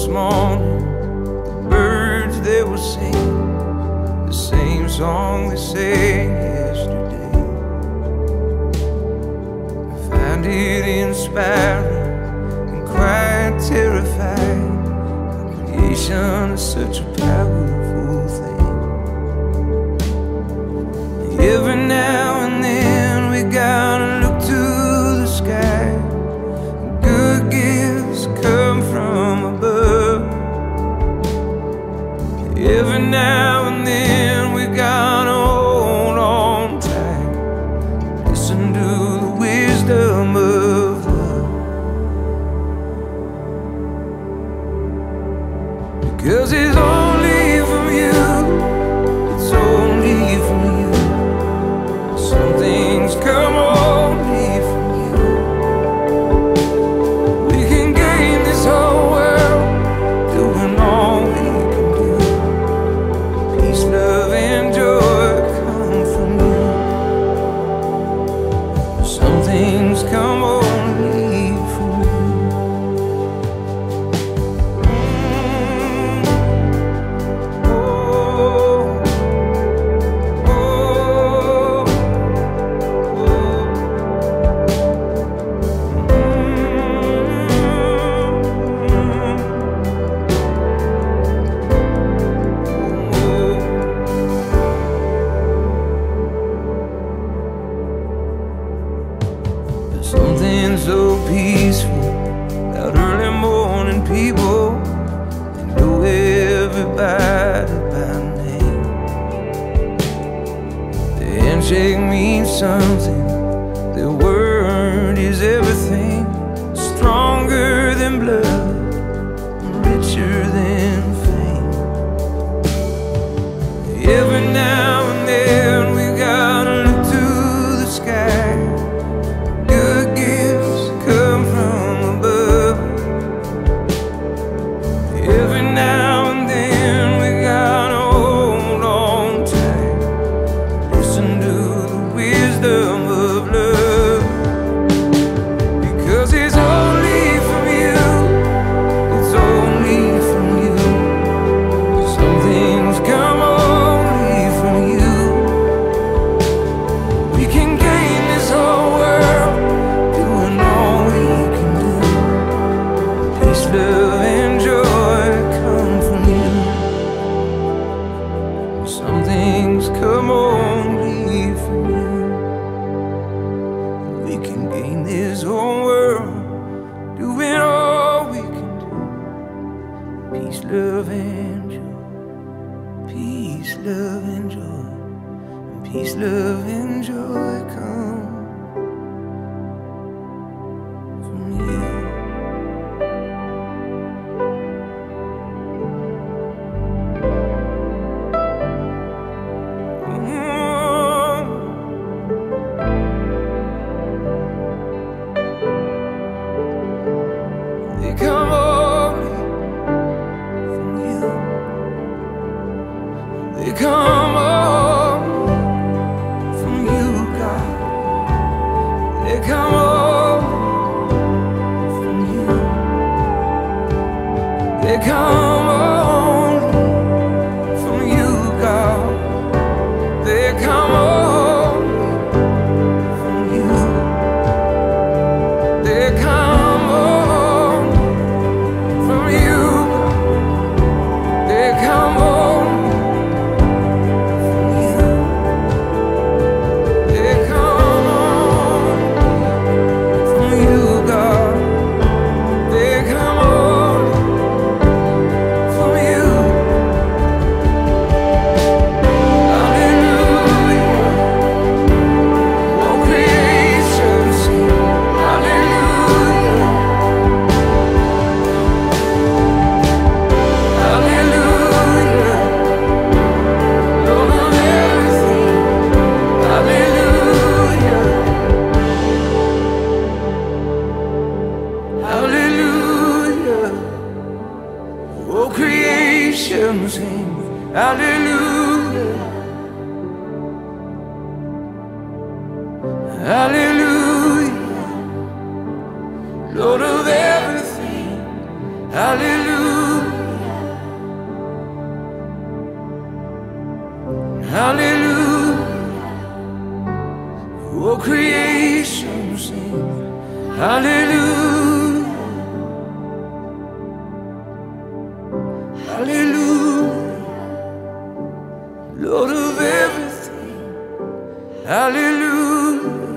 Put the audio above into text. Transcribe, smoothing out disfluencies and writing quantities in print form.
this morning, the birds they were singing the same song they sang yesterday. I find it inspiring and quite terrifying. Creation is such a powerful thing. Every now and then we gotta look to the sky. Good gifts come from above. Every now and then we gotta hold on tight. Listen to the wisdom of love. Because it's only from you, it's only from you. Some things come only from you. We can gain this whole world doing all we can do. Peace, love, and joy come from you. Some things come only from you. Something so peaceful about early morning people. They know everybody by name. The handshake means something. Their word is everything. Stronger than blood, richer than fame. Every now and then we gotta look to the sky. Every now and then we gotta hold on tight. Listen to the wisdom of love. Because it's only from you, it's only from you. Some things come only from you. We can gain this whole world doing all we can do. Peace, love, and joy come from you. Some things come only from you. We can gain this whole world doing all we can do. Peace, love, and joy. Peace, love, and joy. Peace, love, and joy come from you. They come only from you. They come only from you, God. They come only from you. They come only from you, God. They come only from you. They come only from you. They come only from you. They come only from you, God. They come only from you. Hallelujah. All creation sing hallelujah. Hallelujah. Lord of everything. Hallelujah. Hallelujah. Oh, creation sing hallelujah. Hallelujah. Lord of everything. Hallelujah. hallelujah. Oh, creation sing, hallelujah, hallelujah. Lord of everything, hallelujah.